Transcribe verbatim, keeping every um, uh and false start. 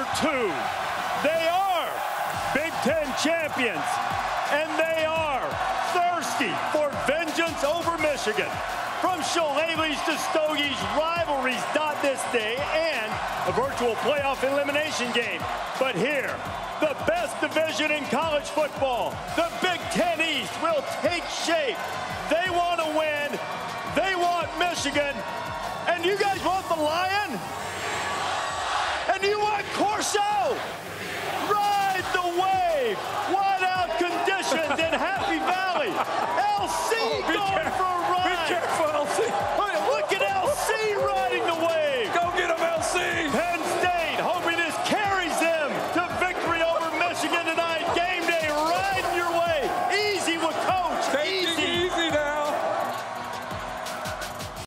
two. They are Big Ten champions, and they are thirsty for vengeance over Michigan. From shillelaghs to stogies, rivalries dot this day, and a virtual playoff elimination game. But here, the best division in college football, the Big Ten East, will take shape. They want to win. They want Michigan. And you guys want the Lion? And you want Corso? Ride the wave. Whiteout conditions in Happy Valley. L C oh, going careful. for a ride. Be careful, L C. Look at L C riding